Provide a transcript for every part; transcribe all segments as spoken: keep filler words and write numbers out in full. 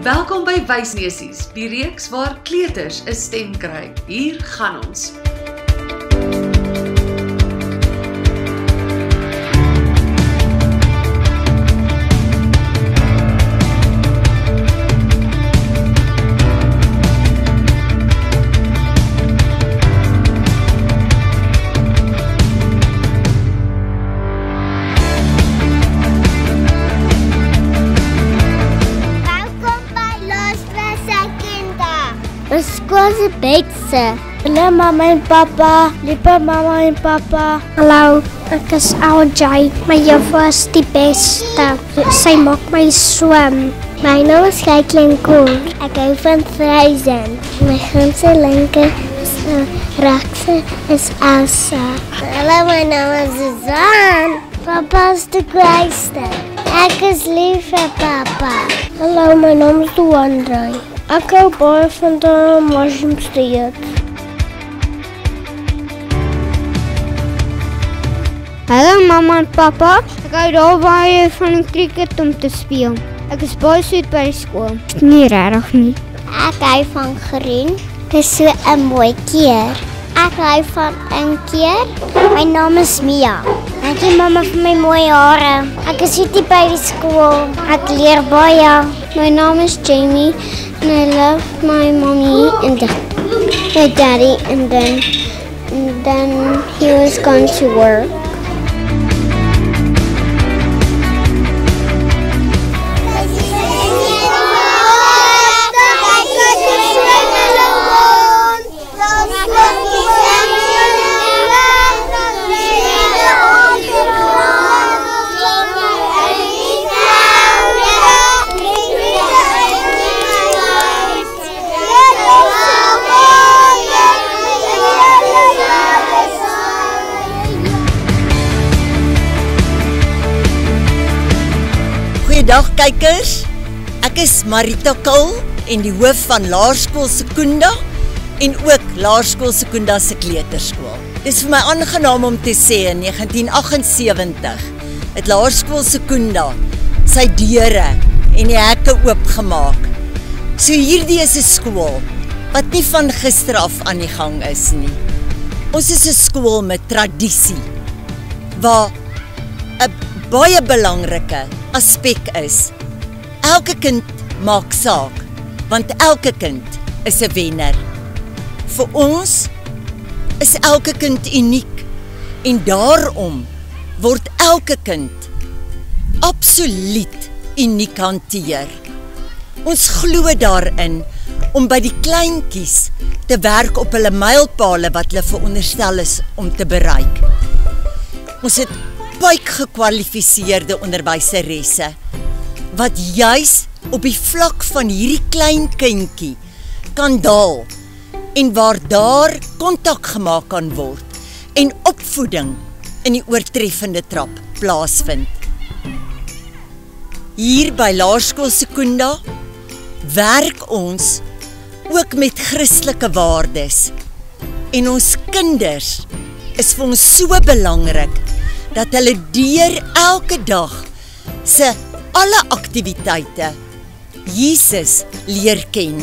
Welkom by Wysneusies, die reeks waar kleuters 'n stem kry. Hier gaan ons. Ons skool se beste. Hallo mama en papa, liewe mama en papa. Hallo, ek is L J. My juffrou is die beste. Sy maak my swem. My naam is Kaitlyn Koor. Ek hou van Frozen. My grootste linker is uh, regse is Elsa. Hallo, my naam is Suzanne. Papa is die grootste. Ek is lief vir papa. Hallo, my naam is Duandre. Ek hou baie van die mushrooms te eet. Hallo mama en papa, ek hou daar baie van cricket om te speel. Ek is baie soet by die skool. Nie regtig nie. Ek hou van groen. Dit is so 'n mooi keer. Ek hou van 'n keer. My naam is Mia. Dankie mamma vir my mooi hare. Ek is soet by die skool. Ek leer baie. My naam is Jamie and I love my mommy and my daddy and then and then he was gone to work. Goeiedag kykers, ek is Marita Kul en die hoof van Laerskool Sekunda en ook Laerskool Sekunda se kleuterskool. Dit is vir my aangenaam om te sê in negentien agt en sewentig het Laerskool Sekunda sy deure en die hekke oopgemaak. So hierdie is 'n skool wat nie van gister af aan die gang is nie. Ons is 'n skool met tradisie waar 'n baie belangrike aspek is. Elke kind maak saak, want elke kind is 'n wenner. Vir ons is elke kind uniek en daarom word elke kind absoluut uniek hanteer. Ons glo daarin om by die kleintjies te werk op hulle mylpale wat hulle veronderstel is om te bereik. Ons het baie gekwalifiseerde onderwyseresse wat juis op die vlak van hierdie klein kindjie kan daal en waar daar kontak gemaak kan word en opvoeding in die oortreffende trap plaasvind. Hier by Laerskool Sekunda werk ons ook met Christelike waardes en ons kinders is vir ons so belangrik dat hulle deur elke dag se alle aktiwiteite Jesus leer ken.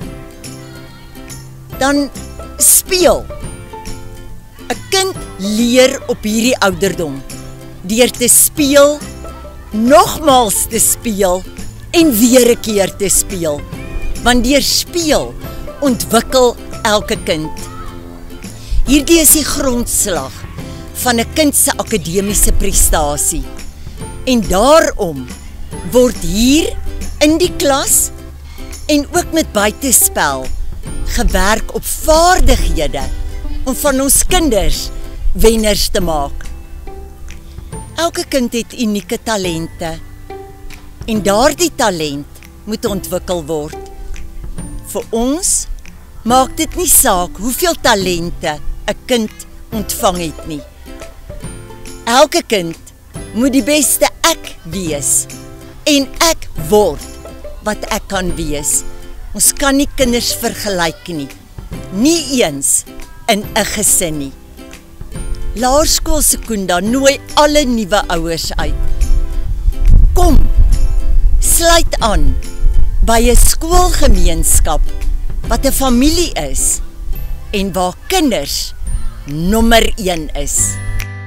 Dan speel. 'n Kind leer op hierdie ouderdom deur te speel, nogmaals te speel en weer 'n keer te speel. Want deur speel ontwikkel elke kind. Hierdie is die grondslag van 'n kind se akademiese prestasie. En daarom word hier in die klas en ook met buitespel gewerk op vaardighede om van ons kinders wenners te maak. Elke kind het unieke talente en daardie talent moet ontwikkel word. Vir ons maak dit nie saak hoeveel talente 'n kind ontvang het nie. Elke kind moet die beste ek wees en ek word wat ek kan wees. Ons kan nie kinders vergelyk nie, nie eens in 'n gesin nie. Laerskool Sekunda nooi alle nuwe ouers uit. Kom, sluit aan by 'n skoolgemeenskap wat 'n familie is en waar kinders nommer een is.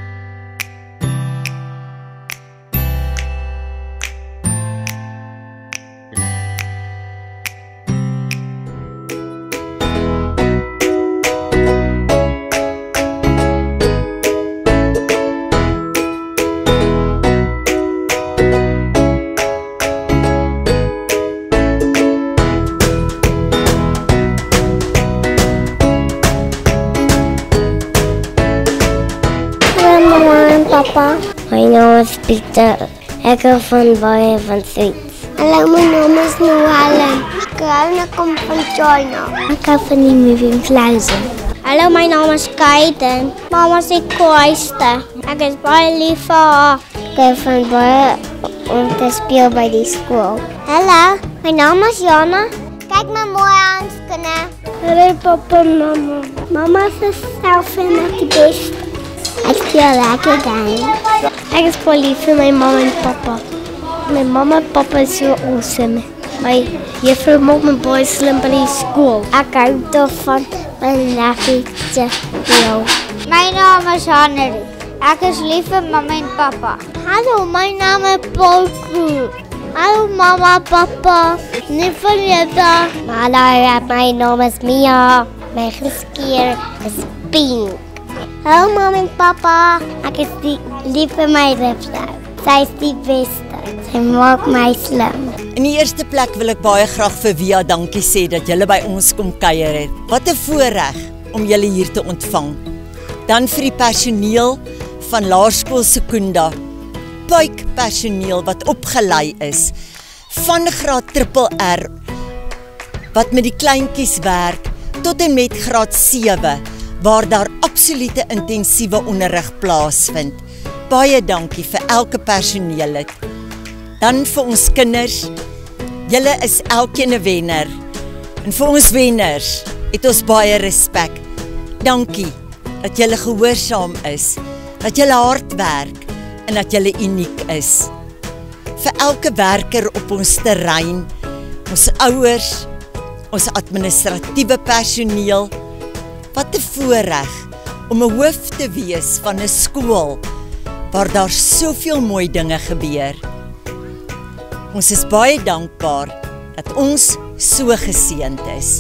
Papa, my naam is Pieter. Ek hou van baie van sweets. Hallo, my naam is Noellen. Ek hou na kom van China. Ek hou van die movie Frozen. Hallo, my naam is Kaiden. Mama is die kwaaiste. Ek is baie lief vir haar. Ek hou van baie om te speel by die skool. Hallo, my naam is Jana. Kyk my mooi aan, skinne. Hallo, papa en mama. Mama is self en ek die beste. Ek speel lekker game. Ek is baie lief vir my mamma en papa. My mamma en papa is so awesome. My juffrou maak my baie slim by die skool. Ek hou daarvan my lekker te speel. My naam is Henry. Ek is lief vir mamma en papa. Hallo, my naam is Paul. Hallo mama, papa. Nie van julle. Hallo, my naam is Mia. My geskeer is pink. Hallo mama en papa. Ek is die lief vir my juffrou. Sy is die beste. Sy maak my slim. In die eerste plek wil ek baie graag vir Via dankie sê dat julle by ons kom kuier het. Wat 'n voorreg om julle hier te ontvang. Dan vir die personeel van Laerskool Secunda, puikpersoneel wat opgelei is, van graad triple R, wat met die kleintjies werk, tot en met graad sewe, waar daar absolute intensiewe onderrig plaasvind. Baie dankie vir elke personeellid. Dan vir ons kinders, julle is elkeen 'n wenner. En vir ons wenners het ons baie respek. Dankie dat julle gehoorsaam is, dat julle hard werk en dat julle uniek is. Vir elke werker op ons terrein, ons ouers, ons administratiewe personeel, wat 'n voorreg om 'n hoof te wees van 'n skool waar daar soveel mooi dinge gebeur. Ons is baie dankbaar dat ons so geseënd is.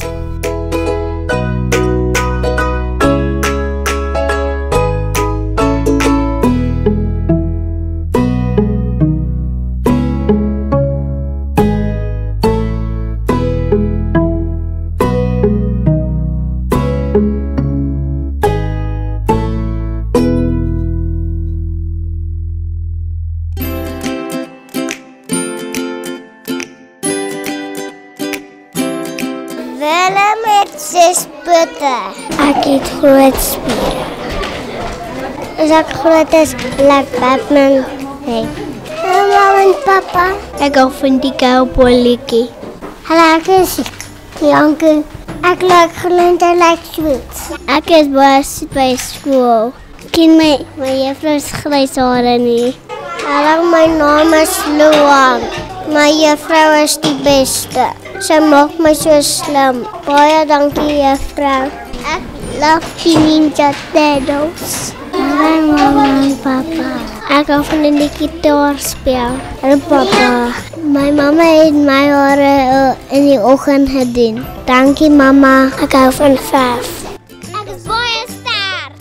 Willem het zes putte. Ek het groot spiere. As ek groot is, like Batman. Hey. Hallo mama en papa. Ek hou van die cowboy liedjie. Hallo, ek is Janke. Ek like gelente like sweets. Ek is baie by skool. Ken my my juffrou se grys hare nie. Hallo, my naam is Luan. My juffrou is die beste. Sy maak my so slim. Baie dankie juffrou. Ek love die Ninja Turtles. My mama en papa. Ek hou van die gitaar speel. Hallo papa. My mama het my hare in die oggend gedoen. Dankie mama. Ek hou van verf. Ek is baie sterk.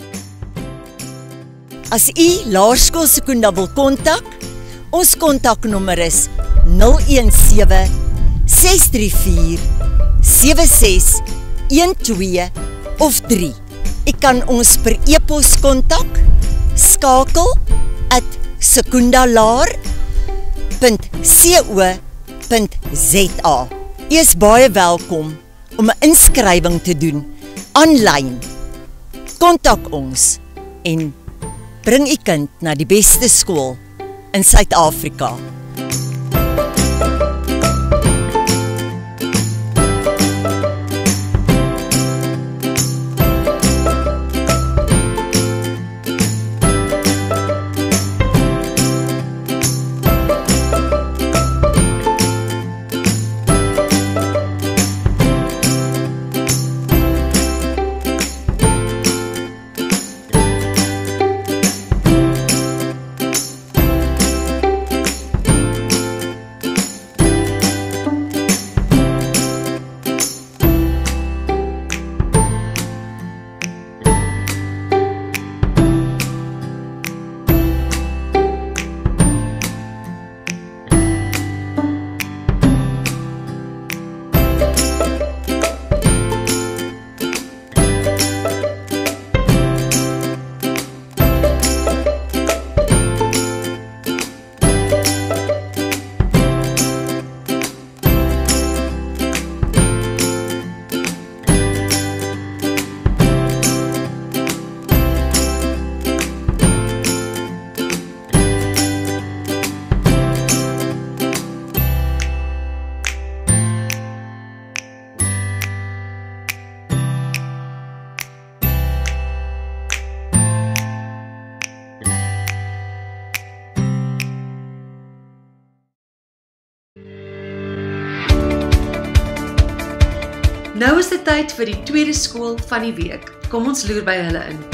As u Laerskool Secunda wil kontak, ons kontaknommer is nul een sewe ses drie vier sewe ses een twee of drie. U kan ons per e-pos kontak, skakel at secundalaar punt co punt za. U is baie welkom om 'n inskrywing te doen aanlyn. Kontak ons en bring u kind na die beste skool in Suid-Afrika. Nou is dit tyd vir die tweede skool van die week. Kom ons loer by hulle in.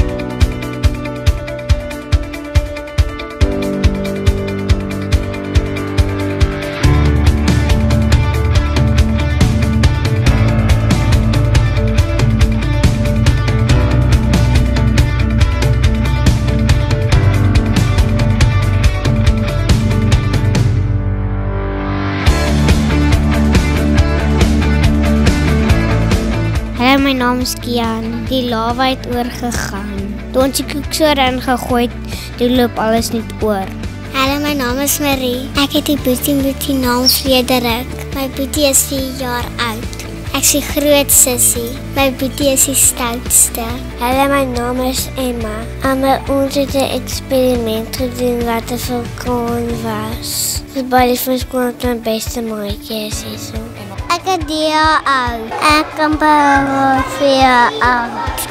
Hallo, my naam is Kian. Die lava het oorgegaan. Toe ons die koek so erin gegooi het, toe loop alles net oor. Hallo, my naam is Marie. Ek het die boetie met die naam Frederik. My boetie is vier jaar oud. Ek is die groot sussie. My boetie is die stoutste. Hallo, my naam is Emma. En ons het 'n eksperiment gedoen wat 'n vulkaan was. Dis baie van skool met my beste maatjie is hier so. Ek is drie jaar oud. Ek kan bijna vier jaar oud.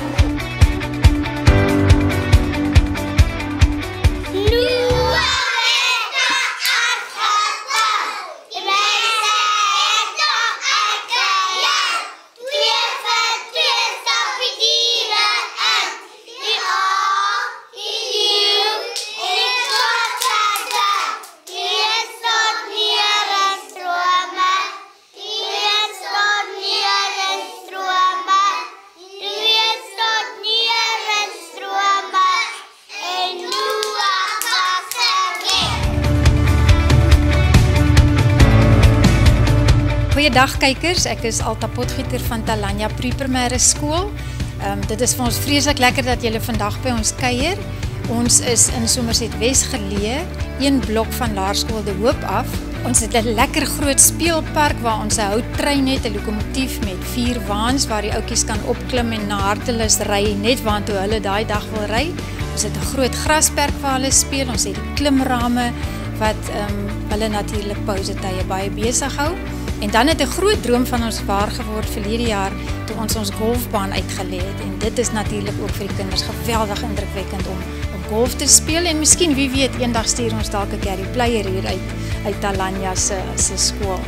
Goeiedag kykers, ek is Alta Potgieter van Talanya Pre-Primêre Skool. Um, dit is vir ons vreeslik lekker dat julle vandag by ons kuier. Ons is in Somerset Wes geleë, een blok van Laerskool De Hoop af. Ons het 'n lekker groot speelpark waar ons 'n houttrein het, 'n lokomotief met vier waans waar die ouetjies kan opklim en na hartelus ry net waartoe hulle daai dag wil ry. Ons het 'n groot grasperk waar hulle speel. Ons het die klimrame wat um, hulle natuurlik pausetye baie besig hou. En dan het 'n groot droom van ons waar geword verlede jaar toe ons ons golfbaan uitgelê het. En dit is natuurlik ook vir die kinders geweldig indrukwekkend om om golf te speel en miskien wie weet eendag stuur ons dalk 'n Gary Player hier uit uit Talanya se se skool.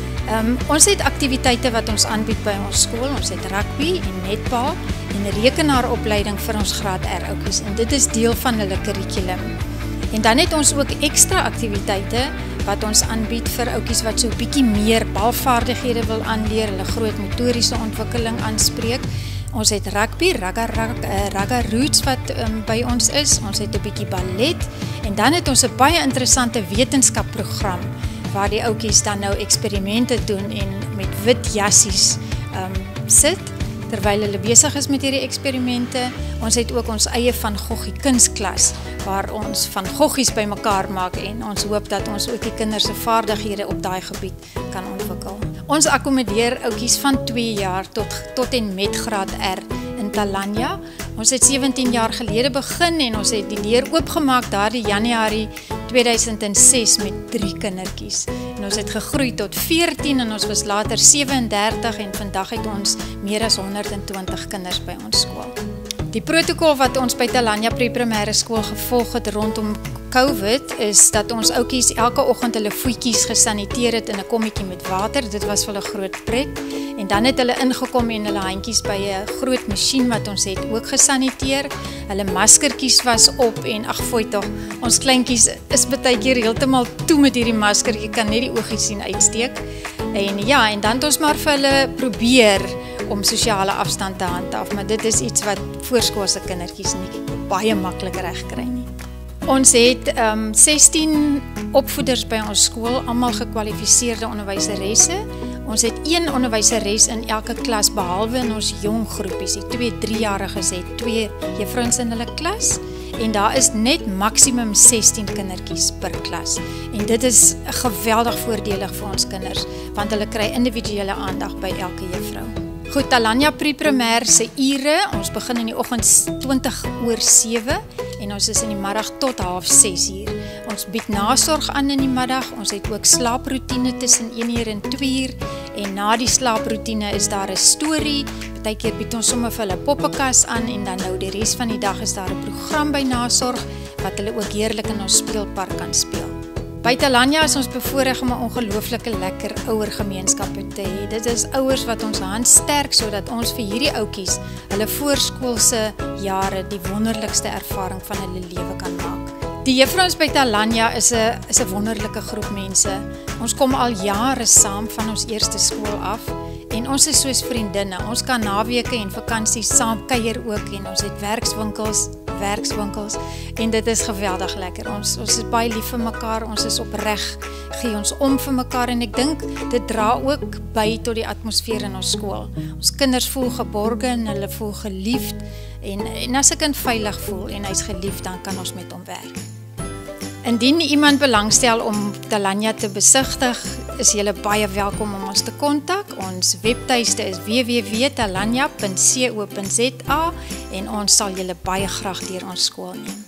Um, ons het aktiwiteite wat ons aanbied by ons skool. Ons het rugby en netbal en rekenaaropleiding vir ons graad R ouetjies en dit is deel van hulle kurrikulum. En dan het ons ook ekstra aktiwiteite wat ons aanbied vir ouetjies wat so 'n bietjie meer balvaardighede wil aanleer, hulle groot motoriese ontwikkeling aanspreek. Ons het rugby, ragga, ragga, uh, ragga roots wat um, by ons is. Ons het 'n bietjie ballet en dan het ons 'n baie interessante wetenskapprogram waar die ouetjies dan nou eksperimente doen en met wit jassies um, sit terwyl hulle besig is met hierdie eksperimente. Ons het ook ons eie Van Gogh kunsklas waar ons Van Goghies bymekaar maak en ons hoop dat ons ook die kinders se vaardighede op daai gebied kan ontwikkel. Ons akkommodeer ouetjies van twee jaar tot tot en met graad R in Talanya. Ons het sewentien jaar gelede begin en ons het die deur oopgemaak daardie Januarie tweeduisend ses met drie kindertjies. En ons het gegroei tot veertien en ons was later sewendertig en vandag het ons meer as honderd en twintig kinders by ons skool. Die protokol wat ons by Talanya Pre-Primêre Skool gevolg het rondom COVID is dat ons ouetjies elke oggend hulle voetjies gesaniteer het in 'n kommetjie met water. Dit was vir hulle groot pret. En dan het hulle ingekom en hulle handjies by 'n groot masjien wat ons het ook gesaniteer. Hulle maskertjies was op en ag fooi tog, ons kleintjies is baie keer heeltemal toe met hierdie masker. Jy kan net die oogies sien uitsteek. En ja, en dan het ons maar vir hulle probeer om sosiale afstand te handhaaf, maar dit is iets wat voorskoolse kindertjies nie baie maklik reg kry nie. Ons het um, sestien opvoeders by ons skool, almal gekwalifiseerde onderwyseresse. Ons het een onderwyseres in elke klas behalwe in ons jong groepies. Die twee driejariges het twee juffrouens in hulle klas en daar is net maksimum sestien kindertjies per klas. En dit is geweldig voordelig vir ons kinders want hulle kry individuele aandag by elke juffrou. Goed, Talanya Pre-Primêre se ure, ons begin in die oggend twintig oor sewe en ons is in die middag tot half ses uur. Ons bied nasorg aan in die middag, ons het ook slaaproetine tussen een uur en twee uur en na die slaaproetine is daar 'n storie, partykeer bied ons sommer vir hulle poppekas aan en dan nou die res van die dag is daar 'n program by nasorg wat hulle ook heerlik in ons speelpark kan speel. By Talanya is ons bevoorreg om 'n ongelooflike lekker ouer gemeenskappe te hê. Dit is ouers wat ons hand sterk sodat ons vir hierdie ouetjies hulle voorskoolse jare die wonderlikste ervaring van hulle lewe kan maak. Die juffrouens by Talanya is 'n is 'n wonderlike groep mense. Ons kom al jare saam van ons eerste skool af en ons is soos vriendinne. Ons kan naweke en vakansies saam kuier ook en ons het werkswinkels, werkswinkels en dit is geweldig lekker. Ons ons is baie lief vir mekaar, ons is opreg, gee ons om vir mekaar en ek dink dit dra ook by tot die atmosfeer in ons skool. Ons kinders voel geborge en hulle voel geliefd en, en as 'n kind veilig voel en hy's geliefd, dan kan ons met hom werk. Indien iemand belangstel om Talanya te besigtig, is julle baie welkom om ons te kontak. Ons webtuiste is w w w punt talanya punt co punt za en ons sal julle baie graag deur ons skool neem.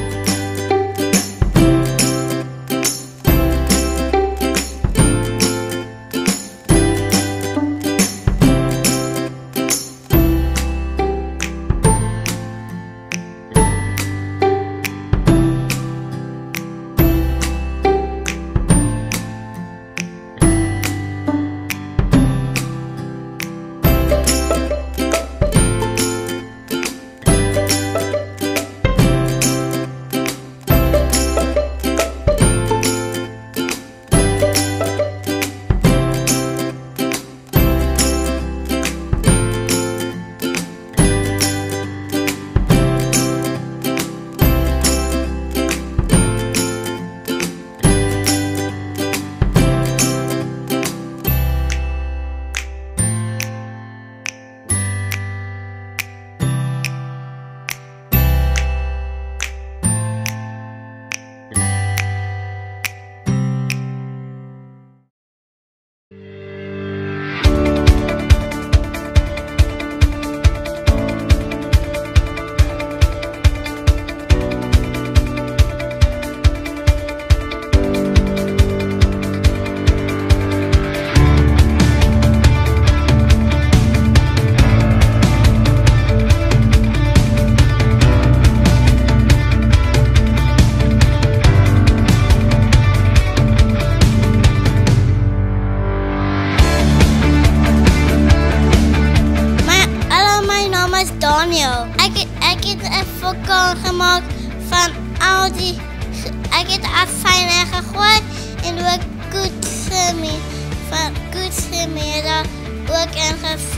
Ek het ek het 'n vokal gemaak van al die ek het afsyne gegooi en ook koetsemie van koetsemie daar ook in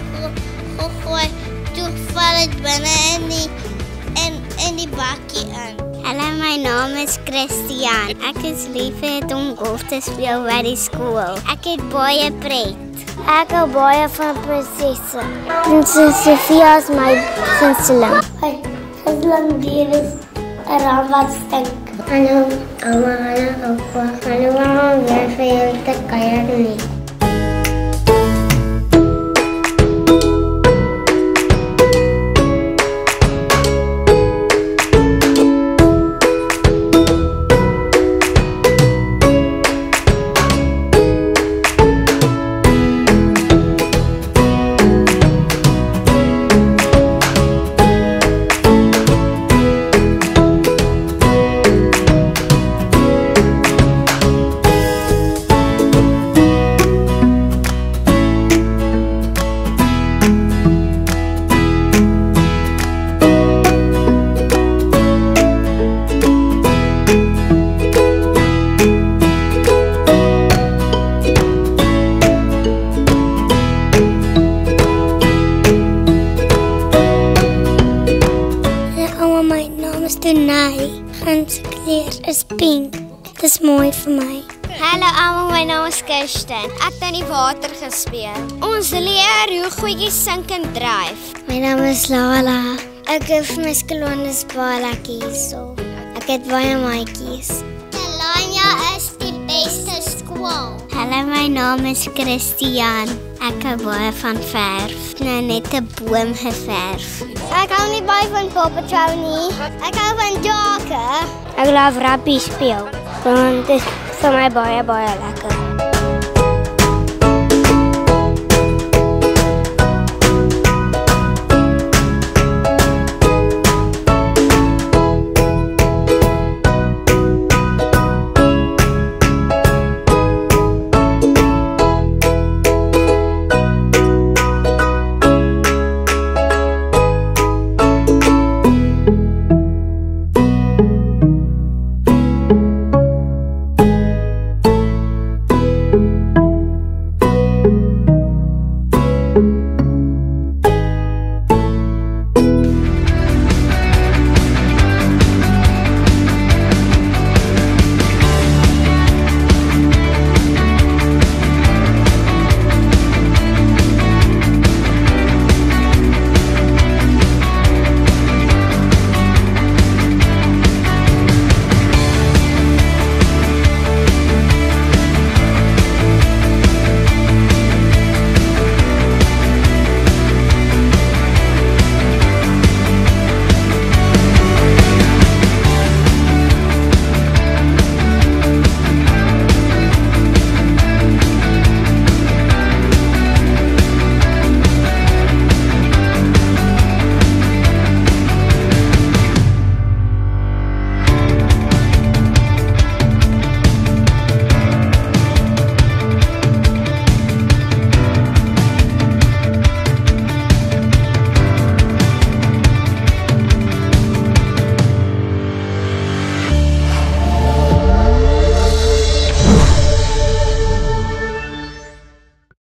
gegooi. Toe val dit binne in die in in die bakkie in. Hallo, my naam is Christian. Ek is lief vir om golf te speel by die skool. Ek het baie pret. Ek hou baie van prinsesse. Prinsesse Sofia is my gunsteling. Hy gunsteling dier is 'n raam wat stink. Hallo, ouma, hallo, opa. Hallo, mama, weer vir jou te kuier nie. Ons kleur is pink. Dit is mooi vir my. Hallo almal, my naam is Kirsten. Ek het in die water gespeel. Ons leer hoe goedjies sink en dryf. My naam is Lala. Ek het my skoolondes baie lekker hierso. Ek het baie maatjies. Talanya is die beste skool. Hallo, my naam is Christian. Ek hou baie van verf. Nou net 'n boom geverf. Ek hou nie baie van Paw Patrol nie. Ek hou van Joker. Ek glo rugby speel. Want dit is vir my baie baie lekker.